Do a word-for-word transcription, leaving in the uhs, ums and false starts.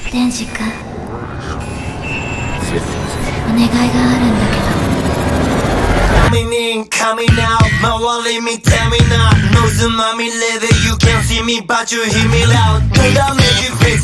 デンジ君、お願いがあるんだけど。 Coming in, coming out, 周り見てみな。ノイズまみれで You can't see me but you hear me loud. とがめきフェイ